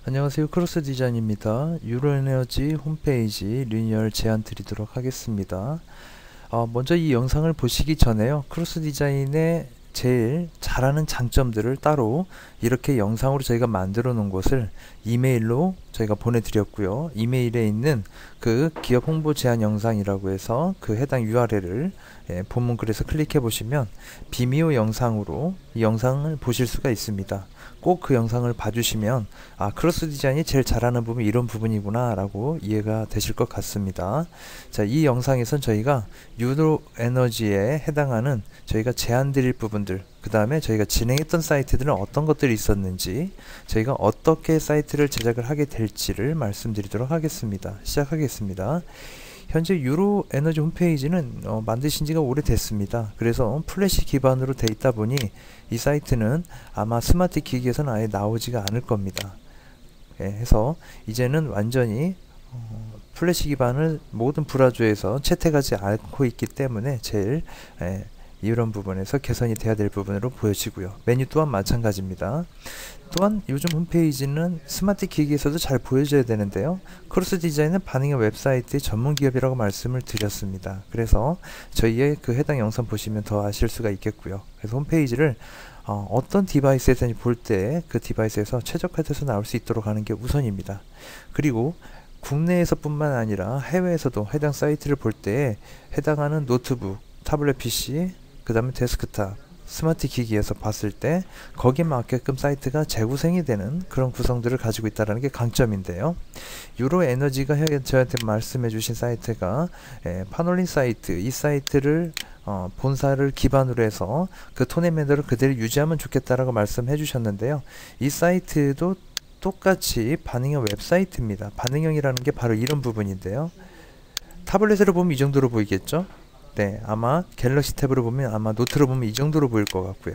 안녕하세요. 크로스 디자인입니다. 유로에너지 홈페이지 리뉴얼 제안 드리도록 하겠습니다. 먼저 이 영상을 보시기 전에요. 크로스 디자인의 제일 잘하는 장점들을 따로 이렇게 영상으로 저희가 만들어 놓은 것을 이메일로 저희가 보내드렸고요. 이메일에 있는 그 기업 홍보 제안 영상이라고 해서 그 해당 URL을 본문글에서 클릭해 보시면 비미오 영상으로 이 영상을 보실 수가 있습니다. 꼭 그 영상을 봐주시면 크로스 디자인이 제일 잘하는 부분이 이런 부분이구나 라고 이해가 되실 것 같습니다. 자, 이 영상에선 저희가 유로 에너지에 해당하는 저희가 제안 드릴 부분들, 그 다음에 저희가 진행했던 사이트들은 어떤 것들이 있었는지, 저희가 어떻게 사이트를 제작을 하게 될지를 말씀드리도록 하겠습니다. 시작하겠습니다. 현재 유로 에너지 홈페이지는 만드신 지가 오래됐습니다. 그래서 플래시 기반으로 돼 있다 보니 이 사이트는 아마 스마트 기기에서는 아예 나오지가 않을 겁니다. 해서 이제는 완전히 플래시 기반을 모든 브라우저에서 채택하지 않고 있기 때문에 제일 이런 부분에서 개선이 돼야 될 부분으로 보여지고요. 메뉴 또한 마찬가지입니다. 또한 요즘 홈페이지는 스마트 기기에서도 잘 보여져야 되는데요. 크로스 디자인은 반응형 웹사이트의 전문 기업이라고 말씀을 드렸습니다. 그래서 저희의 그 해당 영상 보시면 더 아실 수가 있겠고요. 그래서 홈페이지를 어떤 디바이스에서 볼 때 그 디바이스에서 최적화돼서 나올 수 있도록 하는 게 우선입니다. 그리고 국내에서 뿐만 아니라 해외에서도 해당 사이트를 볼 때 해당하는 노트북, 타블렛 PC, 그 다음에 데스크탑, 스마트 기기에서 봤을 때 거기에 맞게끔 사이트가 재구성이 되는 그런 구성들을 가지고 있다는 게 강점인데요. 유로 에너지가 저한테 말씀해 주신 사이트가 파놀린 사이트, 이 사이트를 본사를 기반으로 해서 그 토네메더를 그대로 유지하면 좋겠다라고 말씀해 주셨는데요. 이 사이트도 똑같이 반응형 웹사이트입니다. 반응형이라는 게 바로 이런 부분인데요. 타블렛으로 보면 이 정도로 보이겠죠? 네, 아마 갤럭시 탭으로 보면 아마 노트로 보면 이 정도로 보일 것 같고요.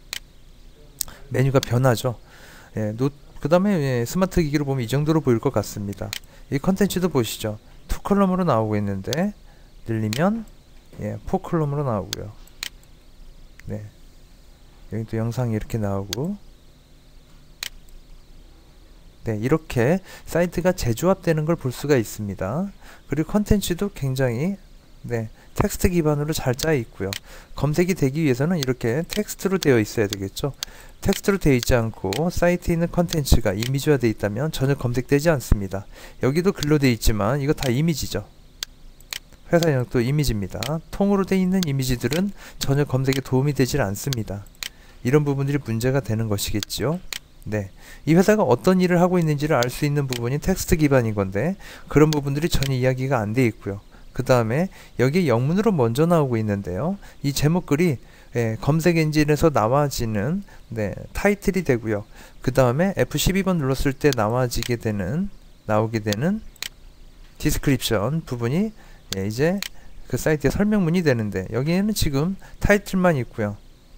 메뉴가 변하죠. 그 다음에 스마트 기기로 보면 이 정도로 보일 것 같습니다. 이 컨텐츠도 보시죠. 2컬럼으로 나오고 있는데 늘리면 4컬럼으로 나오고요. 네, 여기 또 영상이 이렇게 나오고, 네, 이렇게 사이트가 재조합되는 걸 볼 수가 있습니다. 그리고 컨텐츠도 굉장히 텍스트 기반으로 잘 짜여 있고요. 검색이 되기 위해서는 이렇게 텍스트로 되어 있어야 되겠죠. 텍스트로 되어 있지 않고 사이트에 있는 컨텐츠가 이미지화 되어 있다면 전혀 검색되지 않습니다. 여기도 글로 되어 있지만 이거 다 이미지죠. 회사 영역도 이미지입니다. 통으로 되어 있는 이미지들은 전혀 검색에 도움이 되질 않습니다. 이런 부분들이 문제가 되는 것이겠죠. 네, 이 회사가 어떤 일을 하고 있는지를 알 수 있는 부분이 텍스트 기반인 건데 그런 부분들이 전혀 이야기가 안 돼 있고요. 그 다음에 여기 영문으로 먼저 나오고 있는데요. 이 제목글이 검색 엔진에서 나와지는 타이틀이 되고요. 그 다음에 F12번 눌렀을 때 나오게 되는 디스크립션 부분이 이제 그 사이트의 설명문이 되는데 여기에는 지금 타이틀만 있고요.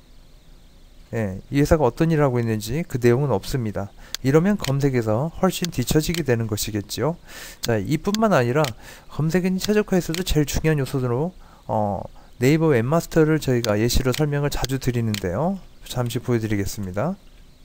이 회사가 어떤 일을 하고 있는지 그 내용은 없습니다. 이러면 검색에서 훨씬 뒤처지게 되는 것이겠죠. 자, 이뿐만 아니라 검색 엔진 최적화에서도 제일 중요한 요소로 네이버 웹마스터를 저희가 예시로 설명을 자주 드리는데요. 잠시 보여드리겠습니다.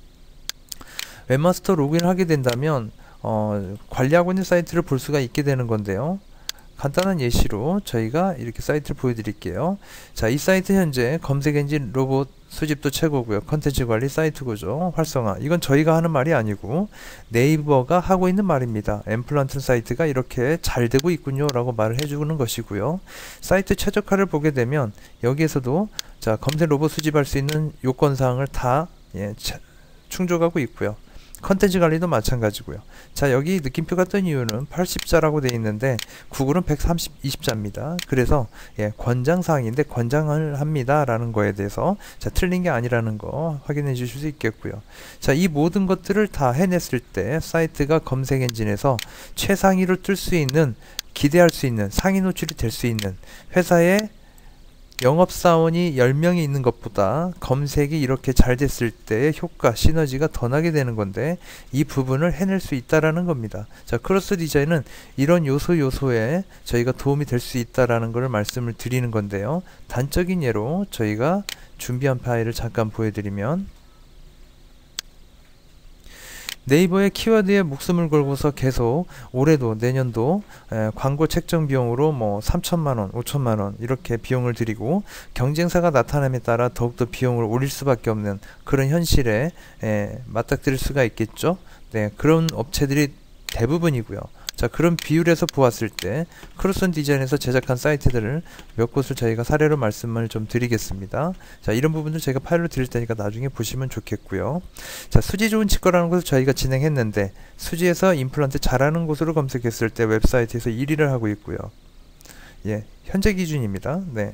웹마스터 로그인을 하게 된다면 관리하고 있는 사이트를 볼 수가 있게 되는 건데요. 간단한 예시로 저희가 이렇게 사이트를 보여드릴게요. 자, 이 사이트 현재 검색 엔진 로봇 수집도 최고고요. 컨텐츠 관리 사이트 구조 활성화. 이건 저희가 하는 말이 아니고 네이버가 하고 있는 말입니다. 엠플란트 사이트가 이렇게 잘 되고 있군요 라고 말을 해주는 것이고요. 사이트 최적화를 보게 되면 여기에서도 자, 검색 로봇 수집할 수 있는 요건사항을 다 충족하고 있고요. 컨텐츠 관리도 마찬가지고요. 자, 여기 느낌표가 뜬 이유는 80자라고 되어 있는데 구글은 120자입니다. 그래서 권장사항인데 권장을 합니다 라는 거에 대해서 틀린 게 아니라는 거 확인해 주실 수 있겠고요. 자, 이 모든 것들을 다 해냈을 때 사이트가 검색 엔진에서 최상위로 뜰 수 있는, 기대할 수 있는, 상위 노출이 될 수 있는, 회사의 영업사원이 10명이 있는 것보다 검색이 이렇게 잘 됐을 때 효과, 시너지가 더 나게 되는 건데 이 부분을 해낼 수 있다라는 겁니다. 자, 크로스 디자인은 이런 요소에 저희가 도움이 될 수 있다라는 것을 말씀을 드리는 건데요. 단적인 예로 저희가 준비한 파일을 잠깐 보여드리면 네이버의 키워드에 목숨을 걸고서 계속 올해도 내년도 광고 책정 비용으로 뭐 3천만원, 5천만원 이렇게 비용을 들이고 경쟁사가 나타남에 따라 더욱더 비용을 올릴 수밖에 없는 그런 현실에 맞닥뜨릴 수가 있겠죠. 네, 그런 업체들이 대부분이고요. 자, 그런 비율에서 보았을 때 크로스온 디자인에서 제작한 사이트들을 몇 곳을 저희가 사례로 말씀을 좀 드리겠습니다. 자, 이런 부분들 제가 파일로 드릴 테니까 나중에 보시면 좋겠고요. 자, 수지 좋은 치과라는 곳을 저희가 진행했는데 수지에서 임플란트 잘하는 곳으로 검색했을 때 웹사이트에서 1위를 하고 있고요. 예, 현재 기준입니다. 네.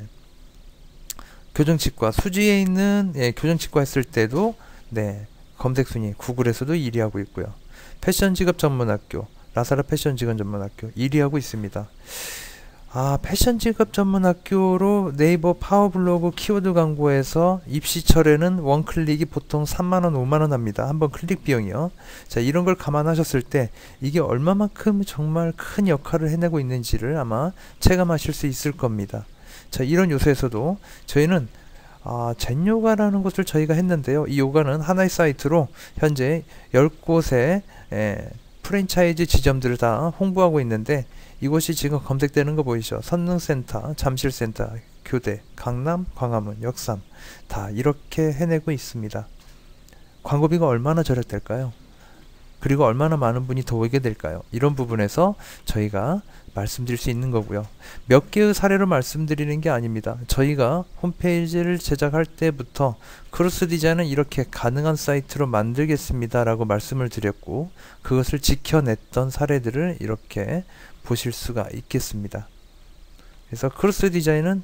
교정치과 수지에 있는 교정치과 했을 때도 네, 검색 순위 구글에서도 1위 하고 있고요. 패션 직업 전문학교 라사라 패션 직업 전문학교 1위 하고 있습니다. 아, 패션 직업 전문학교로 네이버 파워블로그 키워드 광고에서 입시철에는 원클릭이 보통 3만원, 5만원 합니다. 한번 클릭 비용이요. 자, 이런 걸 감안하셨을 때 이게 얼마만큼 정말 큰 역할을 해내고 있는지를 아마 체감하실 수 있을 겁니다. 자, 이런 요소에서도 저희는 젠요가라는 것을 저희가 했는데요. 이 요가는 하나의 사이트로 현재 10곳의 프랜차이즈 지점들을 다 홍보하고 있는데 이곳이 지금 검색되는 거 보이죠? 선능센터, 잠실센터, 교대, 강남, 광화문, 역삼 다 이렇게 해내고 있습니다. 광고비가 얼마나 절약될까요? 그리고 얼마나 많은 분이 더 오게 될까요? 이런 부분에서 저희가 말씀드릴 수 있는 거고요. 몇 개의 사례로 말씀드리는 게 아닙니다. 저희가 홈페이지를 제작할 때부터 크로스 디자인은 이렇게 가능한 사이트로 만들겠습니다 라고 말씀을 드렸고 그것을 지켜냈던 사례들을 이렇게 보실 수가 있겠습니다. 그래서 크로스 디자인은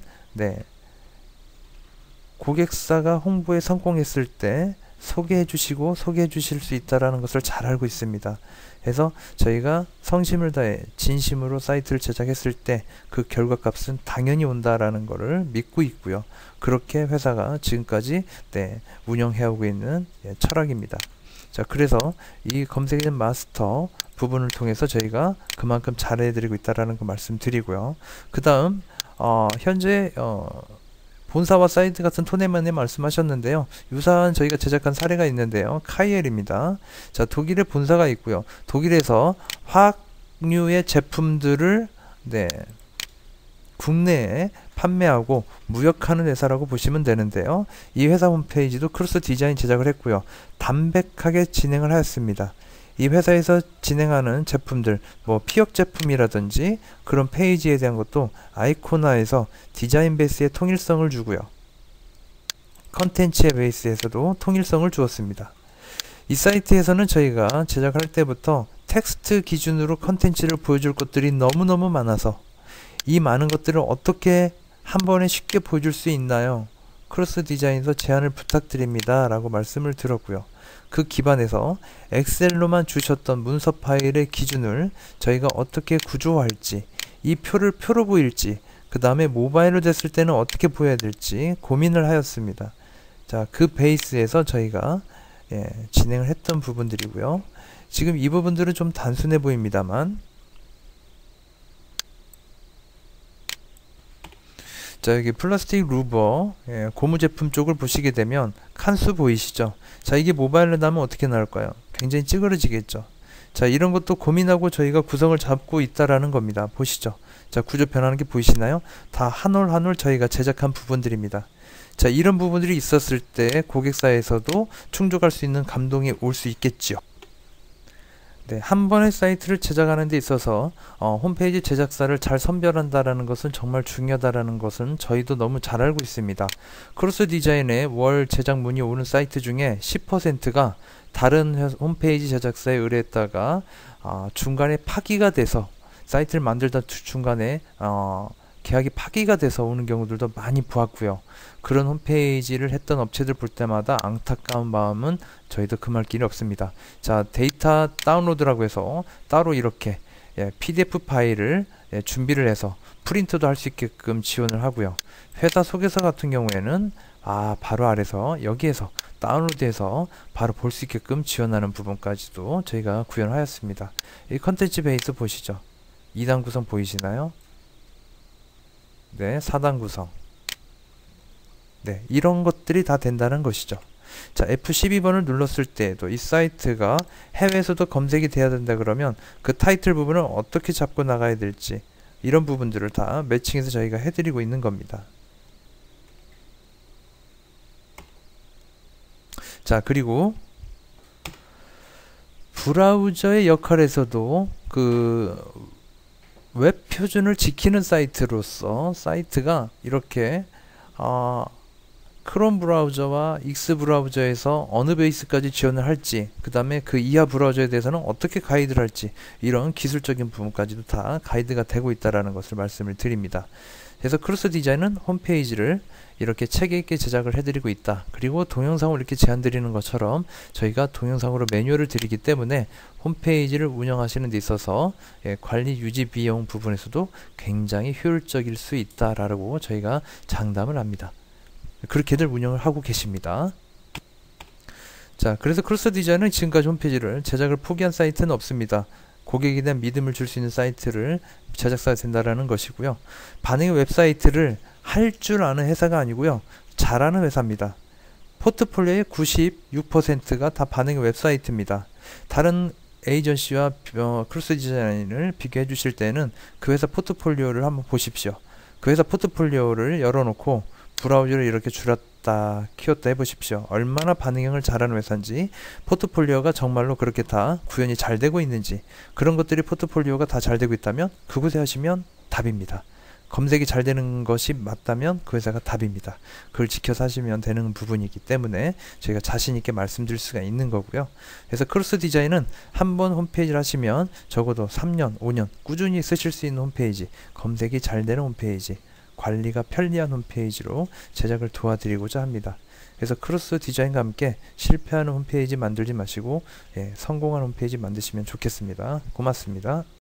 고객사가 홍보에 성공했을 때 소개해 주시고 소개해 주실 수 있다는 것을 잘 알고 있습니다. 그래서 저희가 성심을 다해 진심으로 사이트를 제작했을 때 그 결과값은 당연히 온다라는 것을 믿고 있고요. 그렇게 회사가 지금까지 운영해 오고 있는 철학입니다. 자, 그래서 이 검색엔 마스터 부분을 통해서 저희가 그만큼 잘해드리고 있다라는 거 말씀드리고요. 그 다음 현재 본사와 사이트 같은 톤에만에 말씀하셨는데요. 유사한 저희가 제작한 사례가 있는데요. 카이엘입니다. 자, 독일에 본사가 있고요. 독일에서 화학류의 제품들을 국내에 판매하고 무역하는 회사라고 보시면 되는데요. 이 회사 홈페이지도 크로스 디자인 제작을 했고요. 담백하게 진행을 하였습니다. 이 회사에서 진행하는 제품들, 뭐 피혁 제품이라든지 그런 페이지에 대한 것도 아이코나에서 디자인 베이스에 통일성을 주고요. 컨텐츠의 베이스에서도 통일성을 주었습니다. 이 사이트에서는 저희가 제작할 때부터 텍스트 기준으로 컨텐츠를 보여줄 것들이 너무너무 많아서 이 많은 것들을 어떻게 한 번에 쉽게 보여줄 수 있나요? 크로스 디자인에서 제안을 부탁드립니다 라고 말씀을 드렸고요. 그 기반에서 엑셀로만 주셨던 문서 파일의 기준을 저희가 어떻게 구조할지, 이 표를 표로 보일지, 그 다음에 모바일로 됐을 때는 어떻게 보여야 될지 고민을 하였습니다. 자, 그 베이스에서 저희가 진행을 했던 부분들이고요. 지금 이 부분들은 좀 단순해 보입니다만, 자, 여기 플라스틱 루버 고무 제품 쪽을 보시게 되면 칸수 보이시죠? 자, 이게 모바일로 나면 어떻게 나올까요? 굉장히 찌그러지겠죠. 자, 이런 것도 고민하고 저희가 구성을 잡고 있다라는 겁니다. 보시죠. 자, 구조 변하는 게 보이시나요? 다 한 올 한 올 저희가 제작한 부분들입니다. 자, 이런 부분들이 있었을 때 고객사에서도 충족할 수 있는 감동이 올 수 있겠지요. 한 번의 사이트를 제작하는 데 있어서 홈페이지 제작사를 잘 선별한다라는 것은 정말 중요하다라는 것은 저희도 너무 잘 알고 있습니다. 크로스 디자인의 월 제작 문의 오는 사이트 중에 10%가 다른 홈페이지 제작사에 의뢰했다가 중간에 파기가 돼서 사이트를 만들다 중간에 계약이 파기가 돼서 오는 경우들도 많이 보았고요. 그런 홈페이지를 했던 업체들 볼 때마다 안타까운 마음은 저희도 금할 길이 없습니다. 자, 데이터 다운로드라고 해서 따로 이렇게 PDF 파일을 준비를 해서 프린트도 할 수 있게끔 지원을 하고요. 회사 소개서 같은 경우에는 바로 아래서 여기에서 다운로드해서 바로 볼 수 있게끔 지원하는 부분까지도 저희가 구현을 하였습니다. 이 컨텐츠 베이스 보시죠. 2단 구성 보이시나요? 4단 구성. 이런 것들이 다 된다는 것이죠. 자, F12번을 눌렀을 때에도 이 사이트가 해외에서도 검색이 돼야 된다 그러면 그 타이틀 부분을 어떻게 잡고 나가야 될지 이런 부분들을 다 매칭해서 저희가 해드리고 있는 겁니다. 자, 그리고 브라우저의 역할에서도 그 웹 표준을 지키는 사이트로서 사이트가 이렇게 크롬 브라우저와 익스 브라우저에서 어느 베이스까지 지원을 할지, 그 다음에 그 이하 브라우저에 대해서는 어떻게 가이드를 할지, 이런 기술적인 부분까지도 다 가이드가 되고 있다는 것을 말씀을 드립니다. 그래서 크로스 디자인은 홈페이지를 이렇게 체계 있게 제작을 해드리고 있다. 그리고 동영상을 이렇게 제안 드리는 것처럼 저희가 동영상으로 매뉴얼을 드리기 때문에 홈페이지를 운영하시는 데 있어서 관리 유지 비용 부분에서도 굉장히 효율적일 수 있다라고 저희가 장담을 합니다. 그렇게들 운영을 하고 계십니다. 자, 그래서 크로스 디자인은 지금까지 홈페이지를 제작을 포기한 사이트는 없습니다. 고객에 대한 믿음을 줄 수 있는 사이트를 제작사가 된다라는 것이고요. 반응의 웹사이트를 할 줄 아는 회사가 아니고요. 잘하는 회사입니다. 포트폴리오의 96%가 다 반응의 웹사이트입니다. 다른 에이전시와 크로스 디자인을 비교해 주실 때는 그 회사 포트폴리오를 한번 보십시오. 그 회사 포트폴리오를 열어놓고 브라우저를 이렇게 줄였다 키웠다 해보십시오. 얼마나 반응형을 잘하는 회사인지, 포트폴리오가 정말로 그렇게 다 구현이 잘 되고 있는지, 그런 것들이 포트폴리오가 다 잘 되고 있다면 그곳에 하시면 답입니다. 검색이 잘 되는 것이 맞다면 그 회사가 답입니다. 그걸 지켜서 하시면 되는 부분이기 때문에 저희가 자신 있게 말씀드릴 수가 있는 거고요. 그래서 크로스 디자인은 한번 홈페이지를 하시면 적어도 3년, 5년 꾸준히 쓰실 수 있는 홈페이지, 검색이 잘 되는 홈페이지, 관리가 편리한 홈페이지로 제작을 도와드리고자 합니다. 그래서 크로스 디자인과 함께 실패하는 홈페이지 만들지 마시고 성공한 홈페이지 만드시면 좋겠습니다. 고맙습니다.